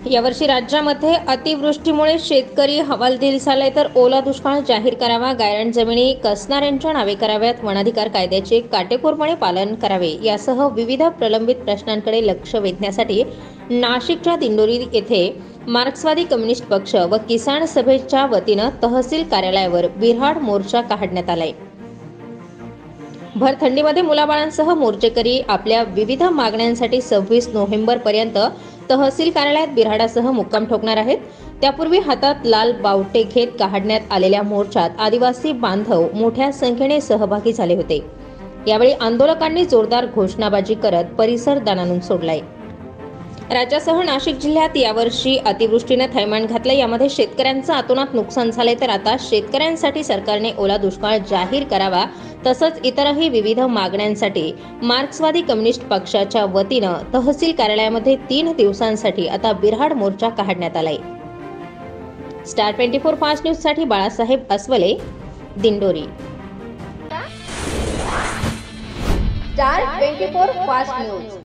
यावर्षी राज्यामध्ये अतिवृष्टीमुळे शेतकरी हवालदिल झाले तर ओला दुष्काळ जाहीर करावा, गायरान जमिनी कसणाऱ्यांच्या नावे कराव्यात, वनाधिकार कायद्याचे काटेकोरपणे पालन करावे यासह विविध प्रलंबित प्रश्नांकडे लक्ष वेधण्यासाठी नाशिकच्या दिंडोरी येथे मार्क्सवादी कम्युनिस्ट पक्ष व किसान सभेच्या वतीनं तहसील कार्यालयावर बिऱ्हाड मोर्चा काढण्यात आलाय। भर थंडीमध्ये मुलाबाळांसह मोर्चेकरी आपल्या विविध मागण्यांसाठी 26 नोव्हेंबरपर्यंत तहसील कार्यालयात बिऱ्हाडासह मुक्काम ठोकणार आहेत। त्यापूर्वी हातात लाल बावटे घेत काढण्यात आलेल्या मोर्चात आदिवासी बांधव मोठ्या संख्येने सहभागी झाले होते। यावेळी आंदोलकांनी जोरदार घोषणाबाजी करत परिसर दणाणून सोडलाय। राज्यासह नाशिक जिल्ह्यात यावर्षी अतिवृष्टीने थैमान घातले। यामध्ये शेतकऱ्यांचं अतोनात नुकसान झाले, तर आता शेतकऱ्यांसाठी सरकारने ओला दुष्काळ जाहीर करावा, तसंच इतरही विविध मागण्यांसाठी मार्क्सवादी कम्युनिस्ट पक्षाच्या वतीनं तहसील कार्यालयामध्ये 3 दिवसांसाठी आता बिऱ्हाड मोर्चा काढण्यात आलाय। स्टार 24 फास्ट न्यूज साठी Balasaheb Aswale, Dindori. Star 24 fast news.